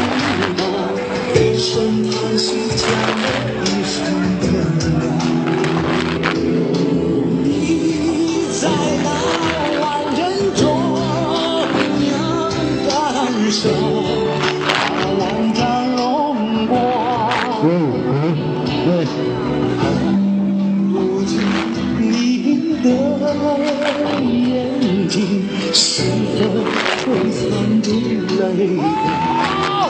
道，一声叹息将一生点亮。你在那万人中央感受那万丈荣光。如今你的眼睛是否会藏住泪光？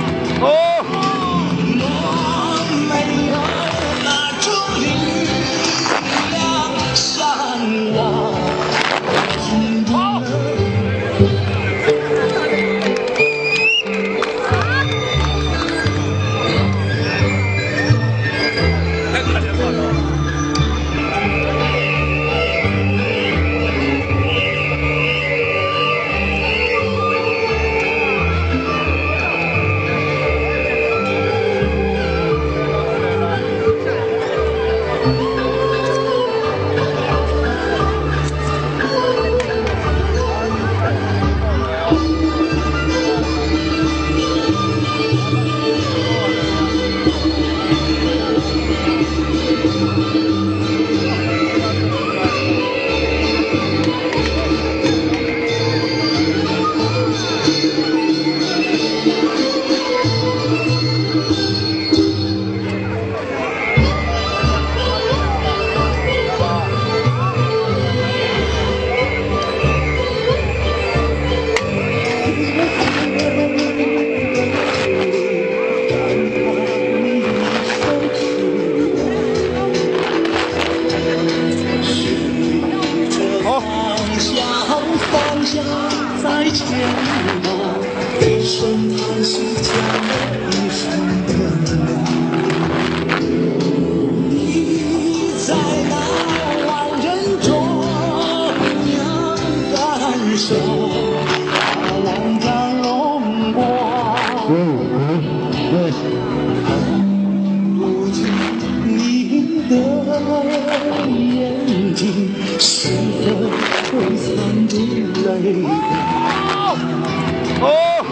我没有那种力量向往。方向在前方，一声叹息将一生点亮。你在那万人中央感受那万丈荣光。如今你的眼睛是否会藏住泪光？